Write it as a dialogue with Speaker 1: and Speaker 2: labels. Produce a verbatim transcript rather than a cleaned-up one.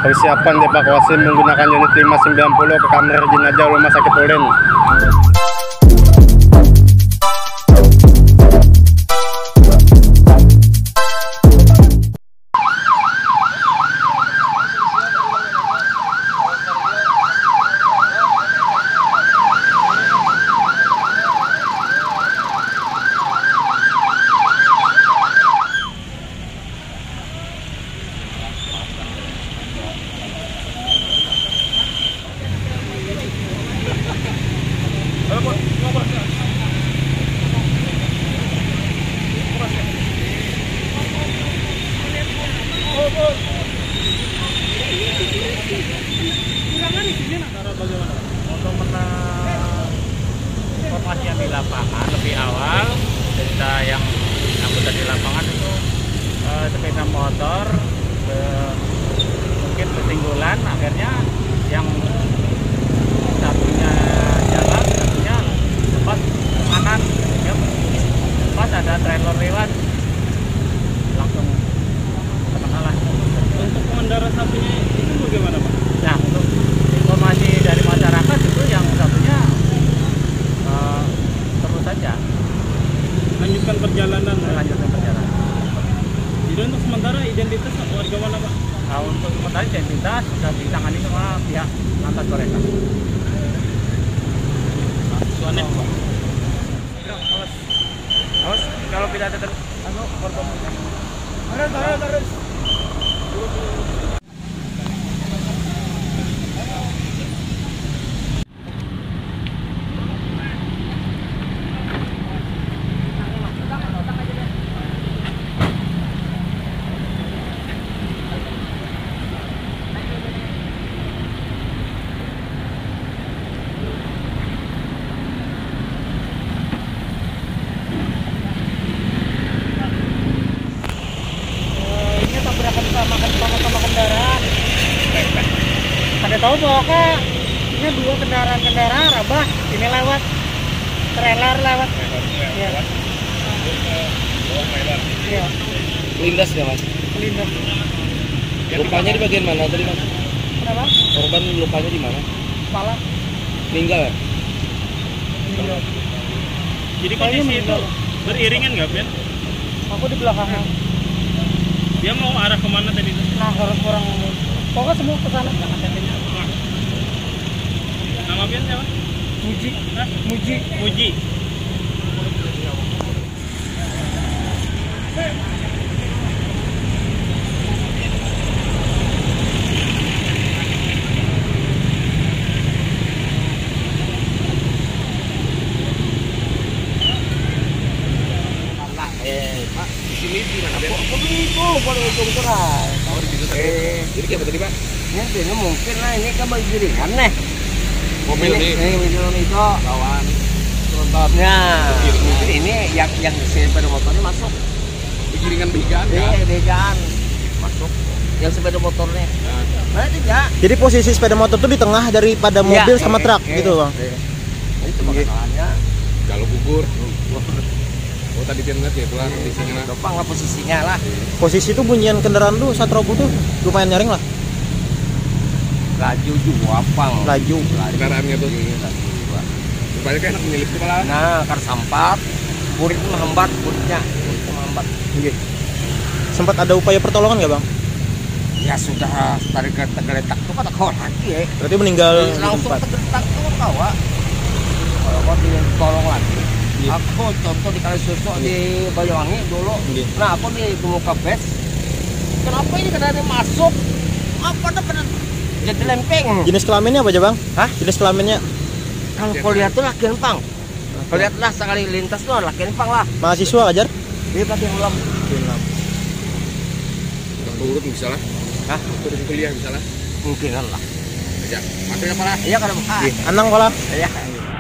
Speaker 1: Persiapan dievakuasi menggunakan unit lima sembilan puluh ke kamar jenazah Rumah Sakit Ulen.
Speaker 2: Untuk informasi yang di lapangan lebih awal, cerita yang anggota di lapangan itu eh, sepeda motor eh, mungkin ketinggulan, akhirnya yang satunya jalan, satunya sempat kanan, ya, pas ada trailer lewat langsung kena.
Speaker 3: Untuk pengendara satunya itu bagaimana, Pak?
Speaker 2: Nah, untuk informasi dari masyarakat itu yang satunya uh, terus saja
Speaker 3: Lanjutkan perjalanan.
Speaker 2: melanjutkan perjalanan.
Speaker 3: Jadi untuk sementara identitas warga mana, Pak?
Speaker 2: Nah, untuk sementara identitas sudah ditangani sama pihak Lantas Goresan.
Speaker 3: Suanet, Pak.
Speaker 2: Awas, awas kalau tidak ada terus, anu korban. Taruh, taruh, taruh. Kendaraan. Ada tahu bahwa kak ini dua kendaraan-kendaraan rabah ini lewat trailer lewat. Iya. Iya.
Speaker 1: Lindas ya mas?
Speaker 2: Lindas.
Speaker 1: Lukanya di bagian mana tadi mas?
Speaker 2: Kenapa?
Speaker 1: Korban lukanya di mana?
Speaker 2: Kepala.
Speaker 1: Meninggal ya?
Speaker 2: Meninggal.
Speaker 3: Jadi kondisi itu beriringan nggak, Ben?
Speaker 2: Aku di belakangnya.
Speaker 3: Dia mau arah kemana tadi?
Speaker 2: Nah, harus kurang pokoknya semua ke sana.
Speaker 3: Nama Ben siapa?
Speaker 2: Muji.
Speaker 3: Hah?
Speaker 2: Muji.
Speaker 3: Muji.
Speaker 1: Sini di mana?
Speaker 4: Aku itu paling untung cerai. Eh,
Speaker 1: Jadi kayak tadi pak?
Speaker 4: ini ini mungkin lah ini kan beriringan nih.
Speaker 1: Mobil
Speaker 4: ini,
Speaker 1: nih.
Speaker 4: ini mobil itu
Speaker 1: Lawan frontal.
Speaker 4: ya mungkin ini yang yang sepeda motornya masuk.
Speaker 1: Giringan begaan
Speaker 4: Ini
Speaker 1: kan?
Speaker 4: begaan masuk. Yang sepeda motornya. Nah tidak.
Speaker 5: Jadi posisi sepeda motor tuh di tengah daripada mobil
Speaker 4: Ya,
Speaker 5: sama
Speaker 4: eh,
Speaker 5: truk
Speaker 4: eh,
Speaker 5: gitu bang.
Speaker 4: eh. Nah, itu masalahnya.
Speaker 1: Kalau gugur. Oh tadi dia ngeliat ya tuh kondisinya.
Speaker 4: Gampang lah posisinya lah.
Speaker 5: Posisi tuh bunyian kendaraan tuh saat roboh tuh lumayan nyaring lah.
Speaker 4: Laju juga pang.
Speaker 5: Laju.
Speaker 1: Kendaraannya tuh.
Speaker 4: Iya, laju juga.
Speaker 1: Rupanya kayak enak menyelip kepala.
Speaker 4: Nah, karena sampat, kurit menghambat, kuritnya, kurit menghambat.
Speaker 5: Iya. Sempat ada upaya pertolongan nggak bang?
Speaker 4: Ya sudah, tarik tergeletak tuh kata kau lagi ya.
Speaker 5: Berarti meninggal di
Speaker 4: Langsung
Speaker 5: tempat.
Speaker 4: tergeletak tuh kau, Wak. Kalau kau ditolong lagi. Aku contoh di Kalisosok di Banyuwangi dulu.
Speaker 5: Iya.
Speaker 4: Nah, aku di Muka Bes. Kenapa ini kendaraan masuk? Apa tuh pada jadi lempeng?
Speaker 5: Jenis kelaminnya apa aja bang?
Speaker 4: Hah?
Speaker 5: Jenis kelaminnya
Speaker 4: Kalau kau lihat tuh laki pang. Kau lihatlah sekali lintas tuh laki pang lah.
Speaker 5: mahasiswa ajar?
Speaker 4: Dia pakai ulam.
Speaker 1: Turut bisa lah.
Speaker 4: Hah?
Speaker 1: Turut kuliah bisa lah.
Speaker 4: Mungkin lah.
Speaker 1: Ya. Maksudnya apa lah?
Speaker 4: Iya kalau
Speaker 5: Anang pala.
Speaker 4: Iya.